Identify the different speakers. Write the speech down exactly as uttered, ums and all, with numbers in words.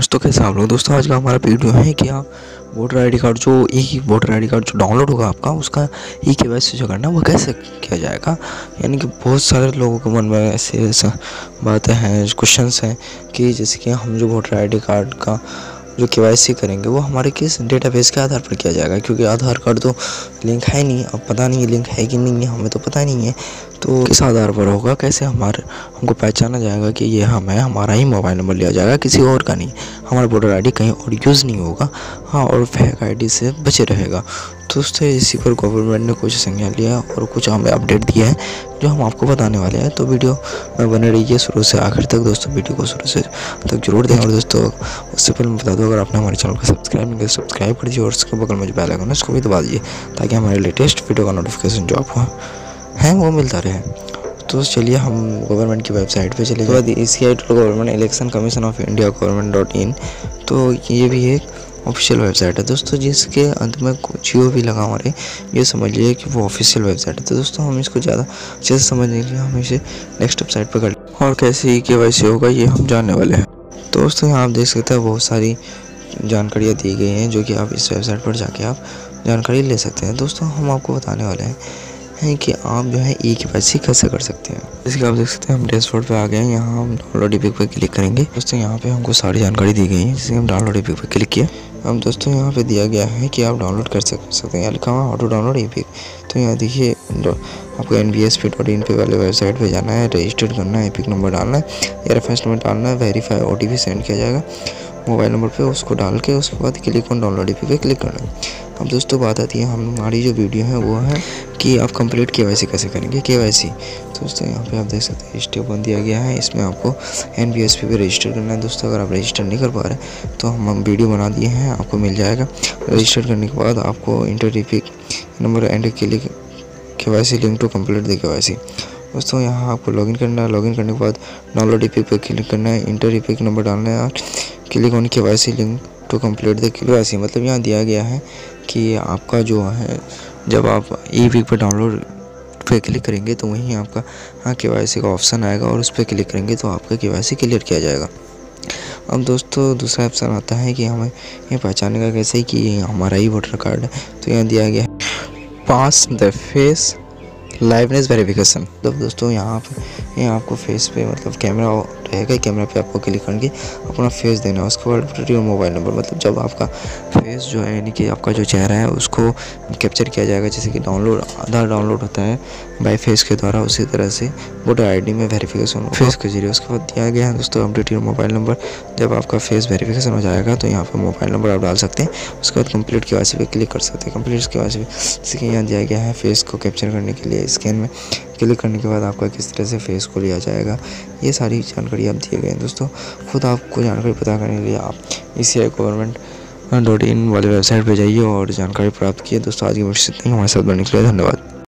Speaker 1: Guys, तो कैसे आप लोग दोस्तों। आज का हमारा वीडियो है कि आप वोटर आईडी कार्ड जो एक ही वोटर आईडी कार्ड जो डाउनलोड होगा आपका, उसका ई केवाईसी जो करना वो कैसे किया जाएगा। यानी कि बहुत सारे लोगों के मन में ऐसे ऐसा बातें हैं, क्वेश्चंस हैं कि जैसे कि हम जो वोटर आईडी कार्ड का जो केवाईसी करेंगे वो हमारे किस डेटाबेस के आधार पर किया जाएगा, क्योंकि आधार कार्ड तो लिंक है नहीं। अब पता नहीं लिंक है कि नहीं है, हमें तो पता नहीं है। तो किस आधार पर होगा, कैसे हमारे हमको पहचाना जाएगा कि ये हम है, हमारा ही मोबाइल नंबर लिया जाएगा, किसी और का नहीं। हमारा वोटर आईडी कहीं और यूज़ नहीं होगा, हाँ, और फेक आईडी से बचे रहेगा। तो दोस्तों इसी पर गवर्नमेंट ने कुछ संज्ञान लिया और कुछ हमें अपडेट दिया है जो हम आपको बताने वाले हैं। तो वीडियो में बने रहिए शुरू से आखिर तक दोस्तों। वीडियो को शुरू से तक जरूर दें। और दोस्तों उससे पहले मैं बता दूं, अगर आपने हमारे चैनल को सब्सक्राइब नहीं किया सब्सक्राइब कर दीजिए और उसके बगल में जो बेल आइकन है उसको भी दबा दीजिए, ताकि हमारे लेटेस्ट वीडियो का नोटिफिकेशन जो आपको है वो मिलता रहे। तो चलिए हम गवर्नमेंट की वेबसाइट पे चले जाए। इसकी आई government election commission of India government dot in. तो ये भी एक ऑफिशियल वेबसाइट है दोस्तों, जिसके अंत में कुछ जियो भी लगा हमारे, ये समझ लीजिए कि वो ऑफिशियल वेबसाइट है। तो दोस्तों हम इसको ज़्यादा अच्छे से समझने के लिए हम इसे नेक्स्ट वेबसाइट पर कर और कैसे ई केवाईसी होगा ये हम जानने वाले हैं। तो दोस्तों यहाँ आप देख सकते हैं बहुत सारी जानकारियाँ दी गई हैं जो कि आप इस वेबसाइट पर जाके आप जानकारी ले सकते हैं। दोस्तों हम आपको बताने वाले हैं है कि आप जो है ई केवाईसी कैसे कर सकते हैं। जैसे कि आप देख सकते हैं हम डैशबोर्ड पे आ गए हैं। यहाँ हम डाउनलोड ई-पिक पे क्लिक करेंगे। दोस्तों यहाँ पे हमको सारी जानकारी दी गई है। जैसे हम डाउनलोड ई-पिक पे क्लिक किया, हम दोस्तों यहाँ पे दिया गया है कि आप डाउनलोड कर सकते हैं। यहाँ लिखा हुआ हाउ टू डाउनलोड ई-पिक। तो यहाँ देखिए आपको N B S P dot in पे वाले वेबसाइट पे जाना है, रजिस्टर करना है, ई-पिक नंबर डालना है या रेफरेंस नंबर डालना है, verify O T P send किया जाएगा मोबाइल नंबर पे, उसको डाल के उसके बाद क्लिक ऑन डाउनलोड ई-पिक पे क्लिक करना है। अब दोस्तों बात आती है हम हमारी जो वीडियो है वो है कि आप कंप्लीट केवाईसी कैसे करेंगे। केवाईसी दोस्तों यहाँ पे आप देख सकते हैं स्टेप वन दिया गया है। इसमें आपको एन बी एस पी पे रजिस्टर करना है। दोस्तों अगर आप रजिस्टर नहीं कर पा रहे तो हम वीडियो बना दिए हैं, आपको मिल जाएगा। रजिस्टर करने के बाद आपको enter EPIC number and click KYC link to complete the KYC. दोस्तों यहाँ आपको लॉगिन करना है। लॉगिन करने के बाद डाउनलोड ई-पिक पे क्लिक करना है, इंटर ई-पिक नंबर डालना है और click on KYC link to complete the KYC. मतलब यहाँ दिया गया है कि आपका जो है जब आप ई-पिक पर डाउनलोड पे क्लिक करेंगे तो वहीं आपका हाँ केवाईसी का ऑप्शन आएगा और उस पर क्लिक करेंगे तो आपका केवाईसी क्लियर किया जाएगा। अब दोस्तों दूसरा ऑप्शन आता है कि हमें ये पहचानने का कैसे कि ये हमारा ही वोटर कार्ड है। तो यहाँ दिया गया है pass the face liveness verification. मतलब दोस्तों यहाँ पे ये आपको फेस पे मतलब कैमरा रहेगा, कैमरा पे आपको क्लिक करके अपना फेस देना है। उसके बाद योर मोबाइल नंबर, मतलब जब आपका फेस जो है यानी कि आपका जो चेहरा है उसको कैप्चर किया जाएगा, जैसे कि डाउनलोड आधार डाउनलोड होता है बाय फेस के द्वारा, उसी तरह से वोटर आईडी में वेरिफिकेशन फेस के जरिए। उसके बाद दिया गया है दोस्तों अपडेट योर मोबाइल नंबर। जब आपका फेस वेरिफिकेशन हो जाएगा तो यहाँ पर मोबाइल नंबर आप डाल सकते हैं। उसके बाद कंप्लीट केवाईसी पे क्लिक कर सकते हैं। कंप्लीट केवाईसी पे जैसे कि यहाँ दिया गया है फेस को कैप्चर करने के लिए स्कैन में क्लिक करने के बाद आपका किस तरह से फेस को लिया जाएगा, ये सारी जानकारी आप दिए गए हैं। दोस्तों खुद आपको जानकारी पता करने के लिए आप ई सी आई गवर्नमेंट डॉट इन वाले वेबसाइट पर जाइए और जानकारी प्राप्त किए। दोस्तों आज की वीडियो से इतना ही। हमारे साथ बनने के लिए धन्यवाद।